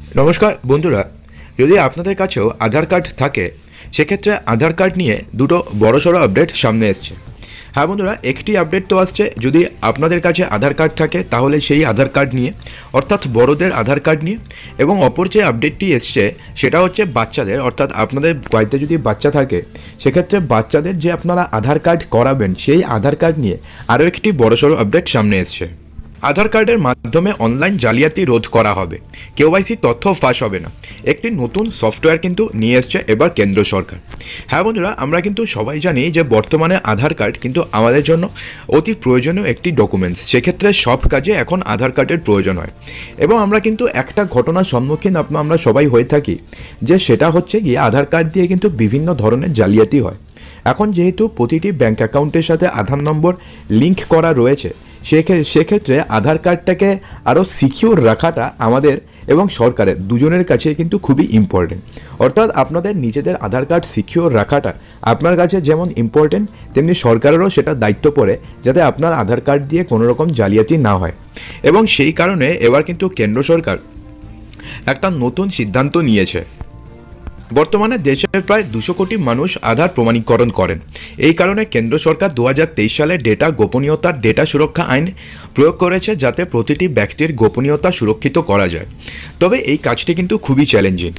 নমস্কার বন্ধুরা, যদি আপনাদের কাছেও আধার কার্ড থাকে সেক্ষেত্রে আধার কার্ড নিয়ে দুটো বড়সড় আপডেট সামনে এসছে। হ্যাঁ বন্ধুরা, একটি আপডেট তো আসছে যদি আপনাদের কাছে আধার কার্ড থাকে তাহলে সেই আধার কার্ড নিয়ে, অর্থাৎ বড়দের আধার কার্ড নিয়ে। এবং অপর যে আপডেটটি এসছে সেটা হচ্ছে বাচ্চাদের, অর্থাৎ আপনাদের বাড়িতে যদি বাচ্চা থাকে সেক্ষেত্রে বাচ্চাদের যে আপনারা আধার কার্ড করাবেন সেই আধার কার্ড নিয়ে আরও একটি বড়সড় আপডেট সামনে এসছে। আধার কার্ডের মাধ্যমে অনলাইন জালিয়াতি রোধ করা হবে, কেওয়াইসি তথ্য ফাঁস হবে না, একটি নতুন সফটওয়্যার কিন্তু নিয়ে এসছে এবার কেন্দ্র সরকার। হ্যাঁ বন্ধুরা, আমরা কিন্তু সবাই জানি যে বর্তমানে আধার কার্ড কিন্তু আমাদের জন্য অতি প্রয়োজনীয় একটি ডকুমেন্টস। সেক্ষেত্রে সব কাজে এখন আধার কার্ডের প্রয়োজন হয় এবং আমরা কিন্তু একটা ঘটনার সম্মুখীন আমরা সবাই হয়ে থাকি, যে সেটা হচ্ছে গিয়ে আধার কার্ড দিয়ে কিন্তু বিভিন্ন ধরনের জালিয়াতি হয়। এখন যেহেতু প্রতিটি ব্যাঙ্ক অ্যাকাউন্টের সাথে আধার নম্বর লিঙ্ক করা রয়েছে, সেক্ষেত্রে আধার কার্ডটাকে আরও সিকিউর রাখাটা আমাদের এবং সরকারের দুজনের কাছে কিন্তু খুবই ইম্পর্টেন্ট। অর্থাৎ আপনাদের নিজেদের আধার কার্ড সিকিউর রাখাটা আপনার কাছে যেমন ইম্পর্টেন্ট, তেমনি সরকারেরও সেটা দায়িত্ব পড়ে যাতে আপনার আধার কার্ড দিয়ে কোনো রকম জালিয়াতি না হয়। এবং সেই কারণে এবার কিন্তু কেন্দ্র সরকার একটা নতুন সিদ্ধান্ত নিয়েছে। বর্তমানে দেশের প্রায় 200 কোটি মানুষ আধার প্রমাণীকরণ করেন। এই কারণে কেন্দ্র সরকার 2023 সালে ডেটা গোপনীয়তার ডেটা সুরক্ষা আইন প্রয়োগ করেছে, যাতে প্রতিটি ব্যক্তির গোপনীয়তা সুরক্ষিত করা যায়। তবে এই কাজটি কিন্তু খুবই চ্যালেঞ্জিং।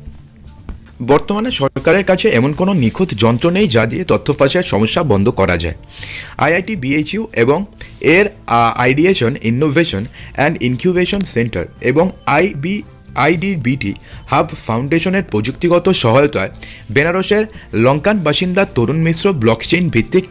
বর্তমানে সরকারের কাছে এমন কোনো নিখুঁত যন্ত্র নেই যা দিয়ে তথ্য ফাঁসের সমস্যা বন্ধ করা যায়। আইআইটি বিএইচইউ এবং এর ideation innovation and incubation centre এবং আইডিবিটি হাব ফাউন্ডেশনের প্রযুক্তিগত সহায়তায় বেনারসের লঙ্কান বাসিন্দা তরুণ মিশ্র ব্লকচেইন ভিত্তিক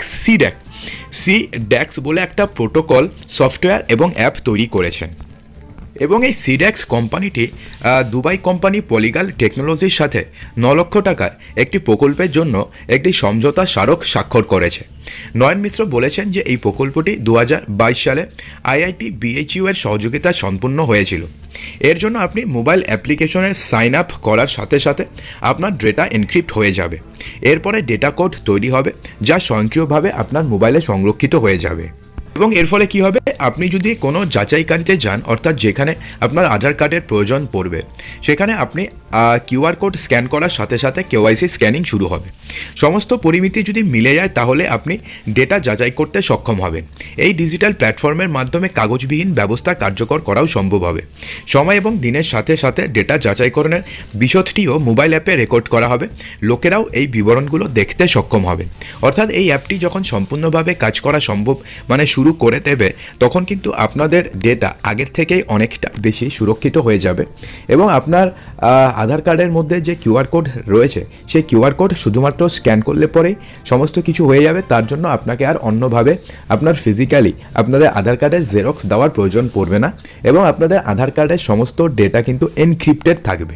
সিড্যাক্স বলে একটা প্রোটোকল সফটওয়্যার এবং অ্যাপ তৈরি করেছেন। এবং এই সিড্যাক্স কোম্পানিটি দুবাই কোম্পানি পলিগাল টেকনোলজির সাথে 9 লক্ষ টাকার একটি প্রকল্পের জন্য একটি সমঝোতা স্মারক স্বাক্ষর করেছে। নয়ন মিশ্র বলেছেন যে এই প্রকল্পটি 2022 সালে আইআইটি বিএইচইউ এর সহযোগিতায় সম্পূর্ণ হয়েছিল। এর জন্য আপনি মোবাইল অ্যাপ্লিকেশনে সাইন আপ করার সাথে সাথে আপনার ডেটা এনক্রিপ্ট হয়ে যাবে। এরপরে ডেটা কোড তৈরি হবে যা স্বয়ংক্রিয়ভাবে আপনার মোবাইলে সংরক্ষিত হয়ে যাবে। এবং এর ফলে কী হবে, আপনি যদি কোনো যাচাইকারিতে যান, অর্থাৎ যেখানে আপনার আধার কার্ডের প্রয়োজন পড়বে, সেখানে আপনি কিউআর কোড স্ক্যান করার সাথে সাথে কেওয়াইসি স্ক্যানিং শুরু হবে। সমস্ত পরিমিতি যদি মিলে যায় তাহলে আপনি ডেটা যাচাই করতে সক্ষম হবেন। এই ডিজিটাল প্ল্যাটফর্মের মাধ্যমে কাগজবিহীন ব্যবস্থা কার্যকর করাও সম্ভব হবে। সময় এবং দিনের সাথে সাথে ডেটা যাচাইকরণের বিশদটিও মোবাইল অ্যাপে রেকর্ড করা হবে। লোকেরাও এই বিবরণগুলো দেখতে সক্ষম হবে। অর্থাৎ এই অ্যাপটি যখন সম্পূর্ণভাবে কাজ করা সম্ভব শুরু করে দেবে, তখন কিন্তু আপনাদের ডেটা আগের থেকেই অনেকটা বেশি সুরক্ষিত হয়ে যাবে। এবং আপনার আধার কার্ডের মধ্যে যে কিউআর কোড রয়েছে সেই কিউআর কোড শুধুমাত্র স্ক্যান করলে পরেই সমস্ত কিছু হয়ে যাবে। তার জন্য আপনাকে আর অন্যভাবে আপনার ফিজিক্যালি আপনাদের আধার কার্ডের জেরক্স দেওয়ার প্রয়োজন পড়বে না এবং আপনাদের আধার কার্ডের সমস্ত ডেটা কিন্তু এনক্রিপ্টেড থাকবে।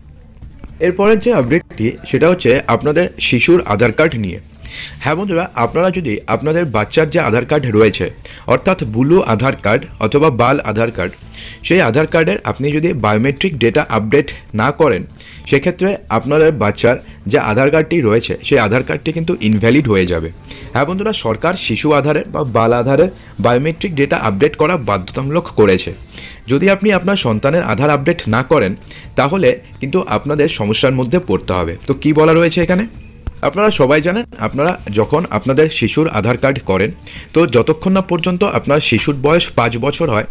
এরপরের যে আপডেটটি সেটা হচ্ছে আপনাদের শিশুর আধার কার্ড নিয়ে। হ্যাঁ বন্ধুরা, আপনারা যদি আপনাদের বাচ্চার যে আধার কার্ড রয়েছে, অর্থাৎ বুলু আধার কার্ড অথবা বাল আধার কার্ড, সেই আধার কার্ডের আপনি যদি বায়োমেট্রিক ডেটা আপডেট না করেন, সেক্ষেত্রে আপনাদের বাচ্চার যে আধার কার্ডটি রয়েছে সেই আধার কার্ডটি কিন্তু ইনভ্যালিড হয়ে যাবে। হ্যাঁ বন্ধুরা, সরকার শিশু আধারের বা বাল আধারের বায়োমেট্রিক ডেটা আপডেট করা বাধ্যতামূলক করেছে। যদি আপনি আপনার সন্তানের আধার আপডেট না করেন তাহলে কিন্তু আপনাদের সমস্যার মধ্যে পড়তে হবে। তো কি বলা রয়েছে এখানে? আপনারা সবাই জানেন, আপনারা যখন আপনাদের শিশুর আধার কার্ড করেন তো যতক্ষণ না পর্যন্ত আপনার শিশুর বয়স 5 বছর হয়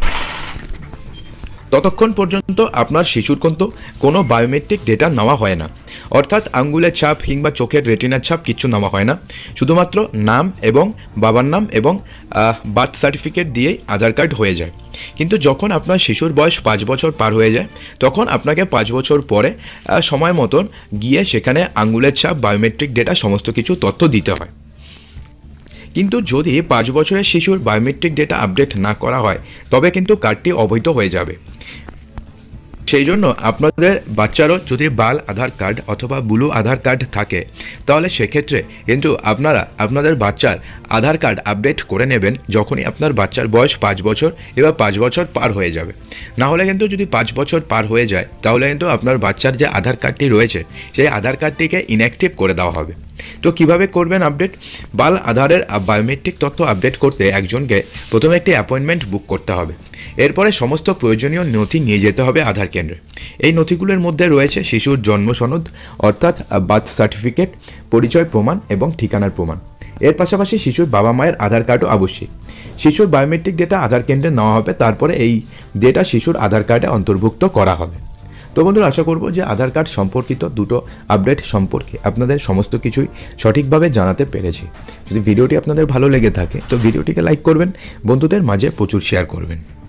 ততক্ষণ পর্যন্ত আপনার শিশুর কিন্তু কোনো বায়োমেট্রিক ডেটা নেওয়া হয় না। অর্থাৎ আঙ্গুলের ছাপ কিংবা চোখের রেটিনার ছাপ কিচ্ছু নেওয়া হয় না, শুধুমাত্র নাম এবং বাবার নাম এবং বার্থ সার্টিফিকেট দিয়েই আধার কার্ড হয়ে যায়। কিন্তু যখন আপনার শিশুর বয়স 5 বছর পার হয়ে যায় তখন আপনাকে 5 বছর পরে সময় মতন গিয়ে সেখানে আঙ্গুলের ছাপ, বায়োমেট্রিক ডেটা সমস্ত কিছু তথ্য দিতে হয়। কিন্তু যদি 5 বছরের শিশুর বায়োমেট্রিক ডেটা আপডেট না করা হয় তবে কিন্তু কার্ডটি অবৈধ হয়ে যাবে। সেই জন্য আপনাদের বাচ্চারও যদি বাল আধার কার্ড অথবা বুলু আধার কার্ড থাকে তাহলে সেক্ষেত্রে কিন্তু আপনারা আপনাদের বাচ্চার আধার কার্ড আপডেট করে নেবেন যখনই আপনার বাচ্চার বয়স 5 বছর এবার 5 বছর পার হয়ে যাবে। না হলে কিন্তু যদি 5 বছর পার হয়ে যায় তাহলে কিন্তু আপনার বাচ্চার যে আধার কার্ডটি রয়েছে সেই আধার কার্ডটিকে ইনঅ্যাক্টিভ করে দেওয়া হবে। তো কিভাবে করবেন আপডেট? বাল আধারের বায়োমেট্রিক তথ্য আপডেট করতে একজনকে প্রথমে একটি অ্যাপয়েন্টমেন্ট বুক করতে হবে। এরপরে সমস্ত প্রয়োজনীয় নথি নিয়ে যেতে হবে আধার কেন্দ্রে। এই নথিগুলোর মধ্যে রয়েছে শিশুর জন্ম সনদ অর্থাৎ বার্থ সার্টিফিকেট, পরিচয় প্রমাণ এবং ঠিকানার প্রমাণ। এর পাশাপাশি শিশুর বাবা মায়ের আধার কার্ডও আবশ্যিক। শিশুর বায়োমেট্রিক ডেটা আধার কেন্দ্রে নেওয়া হবে, তারপরে এই ডেটা শিশুর আধার কার্ডে অন্তর্ভুক্ত করা হবে। তো বন্ধুরা, আশা করব যে আধার কার্ড সম্পর্কিত দুটো আপডেট সম্পর্কে আপনাদের সমস্ত কিছুই সঠিকভাবে জানাতে পেরেছি। যদি ভিডিওটি আপনাদের ভালো লেগে থাকে তো ভিডিওটিকে লাইক করবেন, বন্ধুদের মাঝে প্রচুর শেয়ার করবেন।